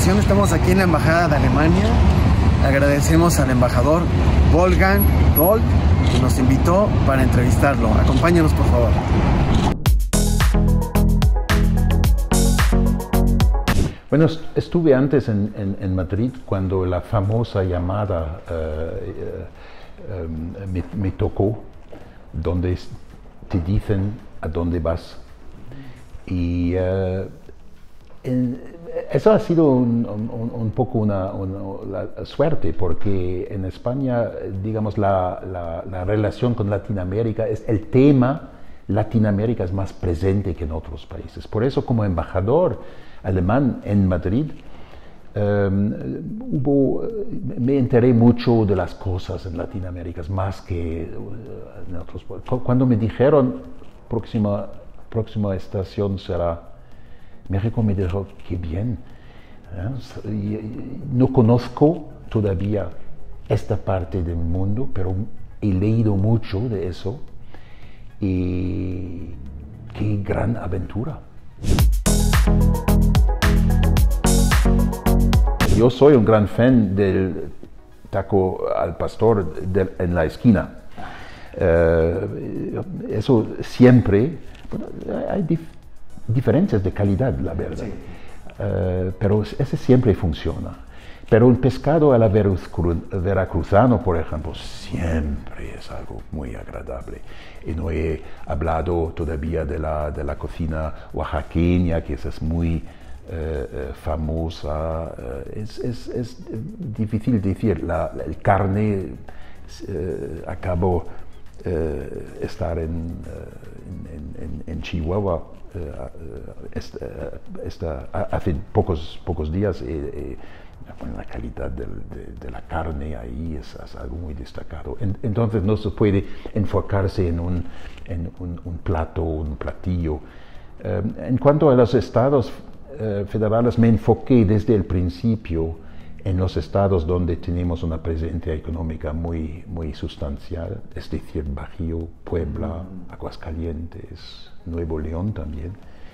ocasión estamos aquí en la Embajada de Alemania. Agradecemos al embajador Wolfgang Doll, que nos invitó para entrevistarlo. Acompáñanos, por favor. Bueno, estuve antes en Madrid cuando la famosa llamada me tocó, donde te dicen a dónde vas. Y eso ha sido un poco la suerte, porque en España, digamos, la relación con Latinoamérica, el tema Latinoamérica es más presente que en otros países. Por eso, como embajador alemán en Madrid, me enteré mucho de las cosas en Latinoamérica, más que en otros países. Cuando me dijeron, próxima estación será México, me dijo, qué bien. No conozco todavía esta parte del mundo, pero he leído mucho de eso y qué gran aventura. Yo soy un gran fan del taco al pastor en la esquina. Eso siempre, bueno, hay diferencias de calidad, la verdad. Sí. Pero ese siempre funciona. Pero el pescado a la veracruzano, por ejemplo, siempre es algo muy agradable. Y no he hablado todavía de la cocina oaxaqueña, que es muy famosa. Es difícil decir. El carne acabo estar en Chihuahua hace pocos días. La calidad de la carne ahí es algo muy destacado. Entonces no se puede enfocarse en un plato, un platillo. En cuanto a los estados federales, me enfoqué desde el principio en los estados donde tenemos una presencia económica muy sustancial, es decir, Bajío, Puebla, Aguascalientes, Nuevo León también,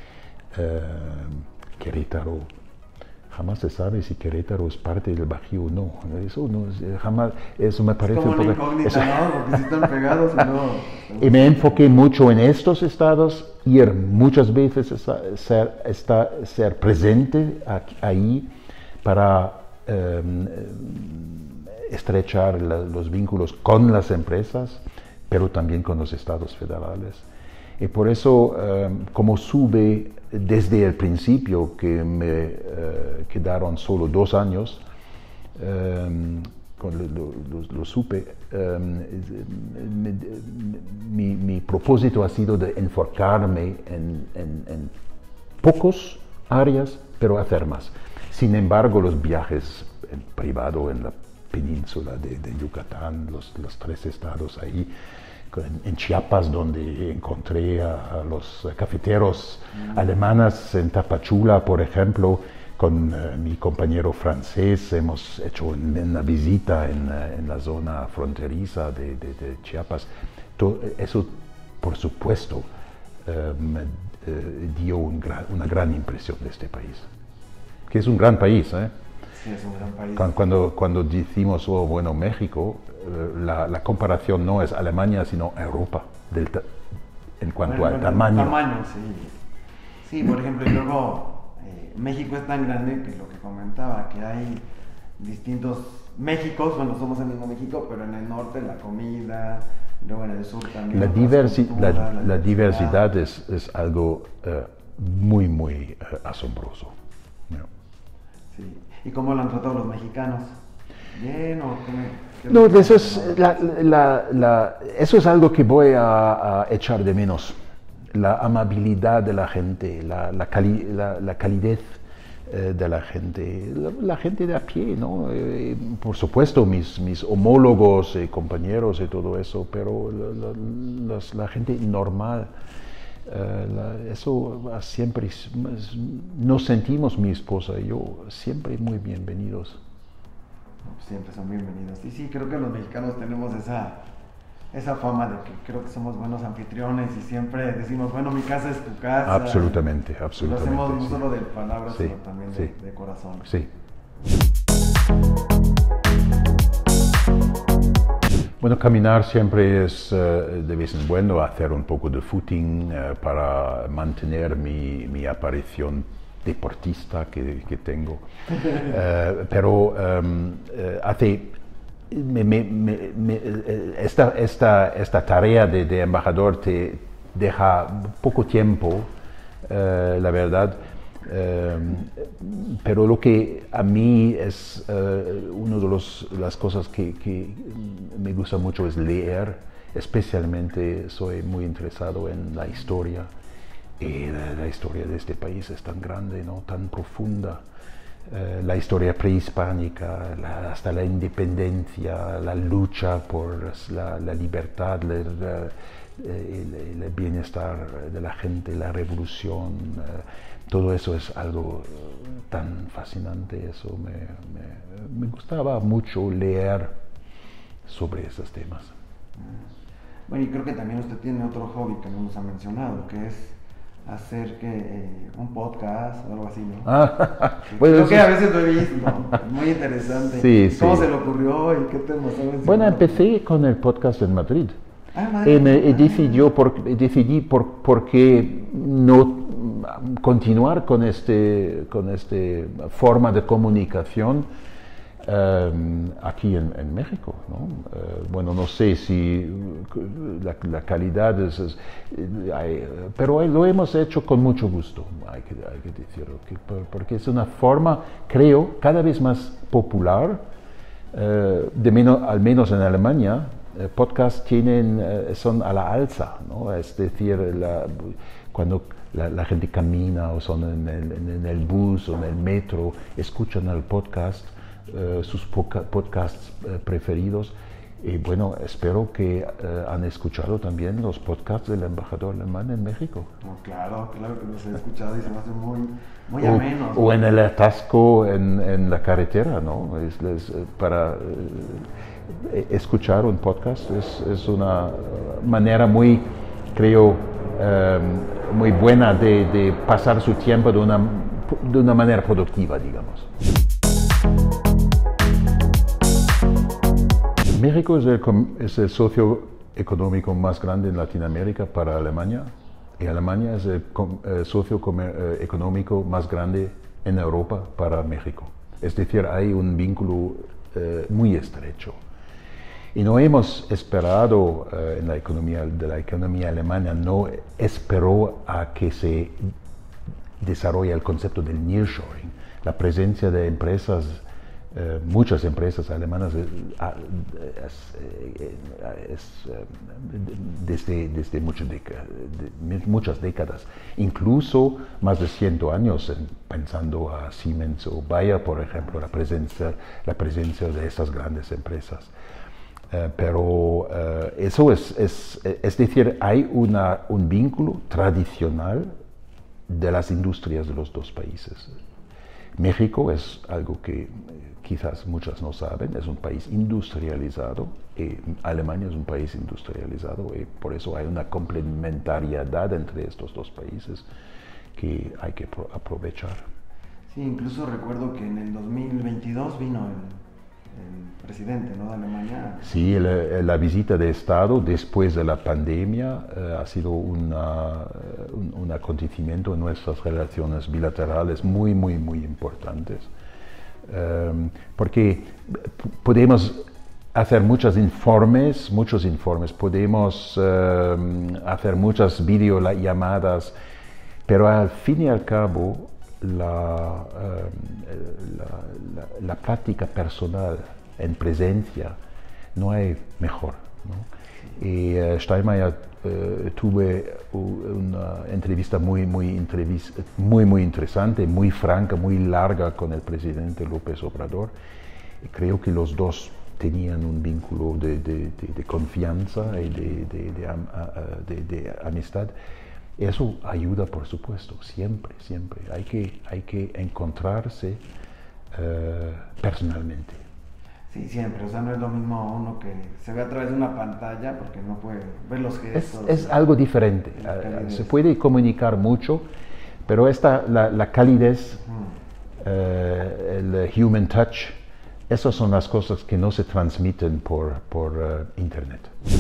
Querétaro. Jamás se sabe si Querétaro es parte del Bajío o no. Eso no jamás, eso me parece como una incógnita, ¿no? Porque si están pegados o no. Y me enfoqué mucho en estos estados, ir muchas veces ser presente ahí para estrechar los vínculos con las empresas, pero también con los estados federales. Y por eso, como sube desde el principio, que me quedaron solo 2 años, lo supe, mi propósito ha sido de enfocarme en pocos áreas, pero hacer más. Sin embargo, los viajes en privado en la península de Yucatán, los 3 estados ahí, en Chiapas, donde encontré a los cafeteros alemanes, en Tapachula, por ejemplo, con mi compañero francés, hemos hecho una visita en la zona fronteriza de Chiapas. Eso, por supuesto, me dio una gran impresión de este país, que es un gran país, ¿eh? Sí, es un gran país. Cuando decimos, oh, bueno, México, la comparación no es Alemania, sino Europa, en cuanto al tamaño. Sí. Sí, por ejemplo, y luego México es tan grande que lo que comentaba, que hay distintos Méxicos, bueno, somos el mismo México, pero en el norte la comida, luego en el sur también. La diversidad es algo muy asombroso. ¿No? Sí. ¿Y cómo lo han tratado los mexicanos? ¿Bien o qué? No, eso es algo que voy a echar de menos. La amabilidad de la gente, la calidez de la gente de a pie, ¿no? Por supuesto, mis homólogos, compañeros y todo eso, pero la gente normal. Eso siempre nos sentimos, mi esposa y yo, siempre muy bienvenidos. Siempre son bienvenidos. Y sí, creo que los mexicanos tenemos esa fama de que creo que somos buenos anfitriones y siempre decimos, bueno, mi casa es tu casa. Absolutamente. Lo hacemos no solo de palabras, sino también de corazón. Sí. Bueno, caminar siempre es de vez en cuando, hacer un poco de footing para mantener mi aparición deportista que tengo. Pero esta tarea de embajador te deja poco tiempo, la verdad. Pero lo que a mí es una de las cosas que me gusta mucho es leer. Especialmente soy muy interesado en la historia. Y la historia de este país es tan grande, ¿no? Tan profunda. La historia prehispánica, hasta la independencia, la lucha por la libertad, el bienestar de la gente, la revolución. Todo eso es algo tan fascinante. Eso me gustaba mucho leer sobre esos temas. Bueno, y creo que también usted tiene otro hobby que no nos ha mencionado, que es hacer un podcast o algo así, ¿no? Bueno, creo que a veces lo he visto, ¿no? Muy interesante. Sí, ¿Cómo sí. se le ocurrió y qué temas sabes? Bueno, empecé con el podcast en Madrid. Madrid. Decidí por qué no continuar con esta forma de comunicación aquí en México, ¿no? Bueno, no sé si la calidad pero lo hemos hecho con mucho gusto, hay que decirlo, porque es una forma, creo, cada vez más popular, al menos en Alemania. Podcasts son a la alza, ¿no? Es decir, cuando la gente camina o son en el bus o en el metro, escuchan el podcast, sus podcasts preferidos. Y bueno, espero que han escuchado también los podcasts del embajador alemán en México. Claro que los he escuchado y se me hace muy amenos. O en el atasco en la carretera, ¿no? Para escuchar un podcast es una manera creo, muy buena de pasar su tiempo de una manera productiva, digamos. México es el socio económico más grande en Latinoamérica para Alemania, y Alemania es el socio económico más grande en Europa para México. Es decir, hay un vínculo muy estrecho. Y no hemos esperado en la economía alemana, no esperó a que se desarrolle el concepto del nearshoring, la presencia de empresas. Muchas empresas alemanas desde muchas décadas, incluso más de 100 años, pensando a Siemens o Bayer, por ejemplo, la presencia de estas grandes empresas. Pero eso es decir, hay un vínculo tradicional de las industrias de los dos países. México es algo que quizás muchos no saben, es un país industrializado, y Alemania es un país industrializado, y por eso hay una complementariedad entre estos dos países que hay que aprovechar. Sí, incluso recuerdo que en el 2022 vino el presidente, ¿no?, de Alemania. Sí, la visita de Estado después de la pandemia ha sido un acontecimiento en nuestras relaciones bilaterales muy importantes. Porque podemos hacer muchos informes, podemos hacer muchas videollamadas, pero al fin y al cabo la práctica personal en presencia no hay mejor, ¿no? Y Steinmeier tuve una entrevista muy interesante, muy franca, muy larga con el presidente López Obrador. Y creo que los dos tenían un vínculo de confianza y de amistad. Eso ayuda, por supuesto, siempre. Hay que encontrarse personalmente. Sí, siempre. O sea, no es lo mismo uno que se ve a través de una pantalla, porque no puede ver los gestos. Es algo diferente. Se puede comunicar mucho, pero la calidez, el human touch, esas son las cosas que no se transmiten por internet.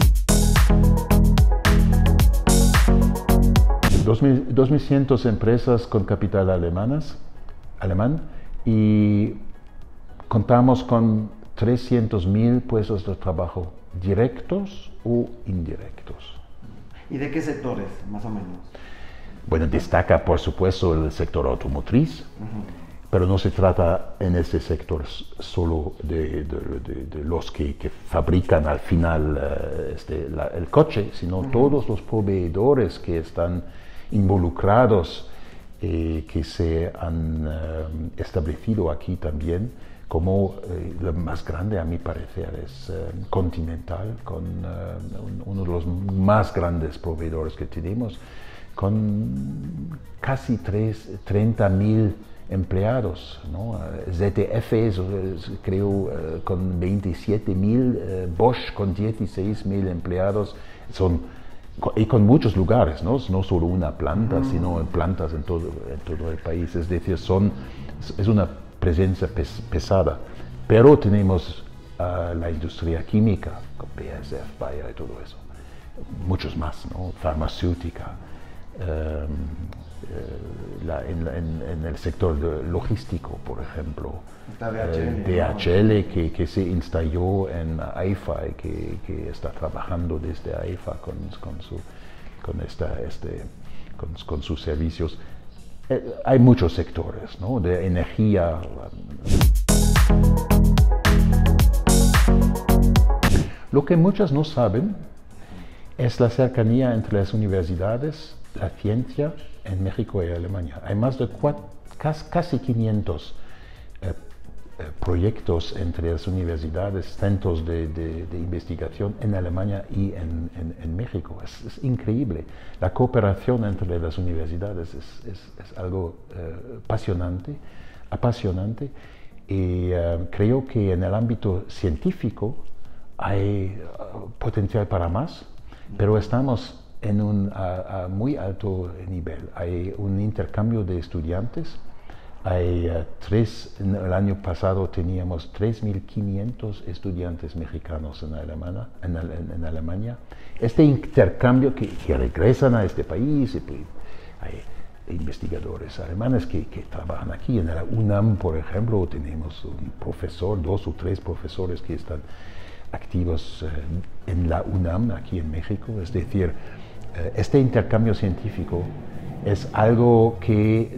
2.100 empresas con capital alemán y contamos con 300.000 puestos de trabajo directos o indirectos. ¿Y de qué sectores, más o menos? Bueno, destaca por supuesto el sector automotriz, pero no se trata en este sector solo de los que fabrican al final el coche, sino todos los proveedores que están involucrados, que se han establecido aquí también, como lo más grande a mi parecer es Continental, con uno de los más grandes proveedores que tenemos, con casi 30.000 empleados, ¿no? ZF creo con 27.000, Bosch con 16.000 empleados, y con muchos lugares, no solo una planta, sino plantas en todo el país. Es decir, es una presencia pesada, pero tenemos la industria química, con BASF, Bayer y todo eso, muchos más, ¿no? Farmacéutica, en el sector logístico, por ejemplo, DHL que se instaló en Haifa y que está trabajando desde Haifa con sus servicios. Hay muchos sectores, ¿no? De energía. Lo que muchos no saben es la cercanía entre las universidades, la ciencia en México y Alemania. Hay más de casi 500 proyectos entre las universidades, centros de investigación en Alemania y en México. Es increíble. La cooperación entre las universidades es algo apasionante, y creo que en el ámbito científico hay potencial para más, pero estamos en un muy alto nivel. Hay un intercambio de estudiantes. El año pasado teníamos 3.500 estudiantes mexicanos en Alemania. Este intercambio que regresan a este país, hay investigadores alemanes que trabajan aquí. En la UNAM, por ejemplo, tenemos un profesor, 2 o 3 profesores que están activos en la UNAM, aquí en México. Es decir, este intercambio científico es algo que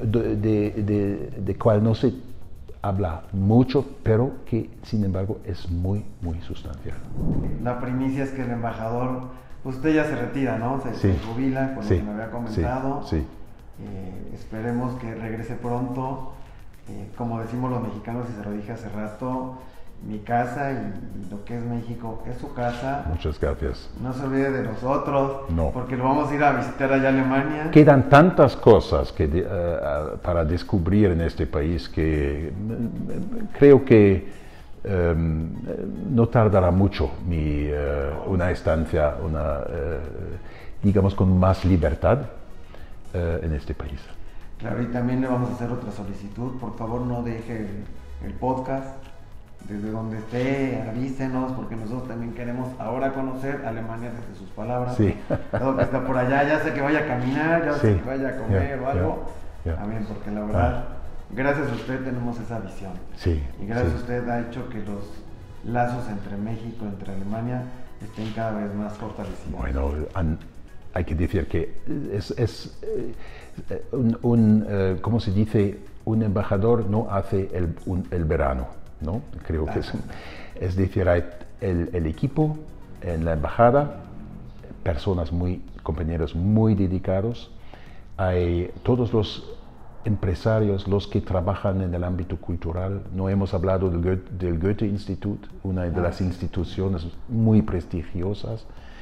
de cual no se habla mucho, pero que sin embargo es muy, muy sustancial. La primicia es que el embajador, usted ya se retira, ¿no? Se jubila, con lo que me había comentado. Sí. Esperemos que regrese pronto. Como decimos los mexicanos, y se lo dije hace rato, mi casa y lo que es México es su casa. Muchas gracias. No se olvide de nosotros, no, porque lo vamos a ir a visitar allá a Alemania. Quedan tantas cosas para descubrir en este país que creo que no tardará mucho una estancia, digamos, con más libertad en este país. Claro, y también le vamos a hacer otra solicitud. Por favor, no deje el podcast. Desde donde esté, avísenos, porque nosotros también queremos ahora conocer Alemania desde sus palabras. Sí. Todo que está por allá, ya sé que vaya a caminar, ya sé que vaya a comer o algo. Amén, porque la verdad, gracias a usted tenemos esa visión. Sí. Y gracias a usted ha hecho que los lazos entre México, entre Alemania, estén cada vez más fortalecidos. Bueno, hay que decir que es ¿cómo se dice? Un embajador no hace el verano, ¿no? Creo que es decir, hay el equipo en la embajada, compañeros muy dedicados, hay todos los empresarios, los que trabajan en el ámbito cultural. No hemos hablado del Goethe-Institut, una de las instituciones muy prestigiosas.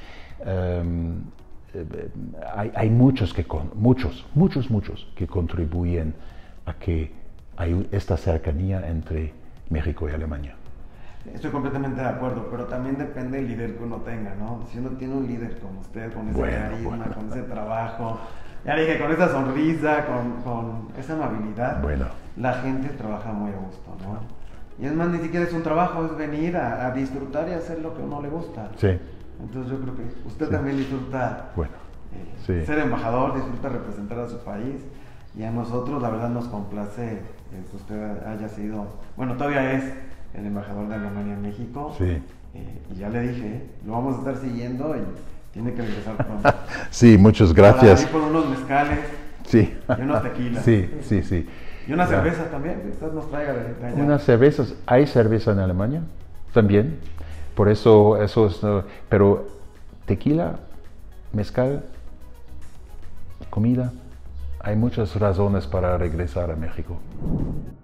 Hay muchos que contribuyen a que hay esta cercanía entre México y Alemania. Estoy completamente de acuerdo, pero también depende del líder que uno tenga, ¿no? Si uno tiene un líder como usted, con ese carisma, con ese trabajo, ya dije, con esa sonrisa, con esa amabilidad, la gente trabaja muy a gusto, ¿no? Y es más, ni siquiera es un trabajo, es venir a disfrutar y hacer lo que a uno le gusta. Sí. Entonces yo creo que usted Sí. también disfruta Bueno, sí. ser embajador, disfruta representar a su país. Y a nosotros la verdad nos complace que usted haya sido, bueno, todavía es el embajador de Alemania en México. Sí. Y ya le dije, lo vamos a estar siguiendo y tiene que regresar pronto. Sí, muchas gracias. Para ir por unos mezcales Sí. y unos tequilas. Sí, sí, sí. Y una Ya. cerveza también, que usted nos traiga de allá. Unas cervezas, ¿hay cerveza en Alemania? También. Por eso es, pero tequila, mezcal, comida, hay muchas razones para regresar a México.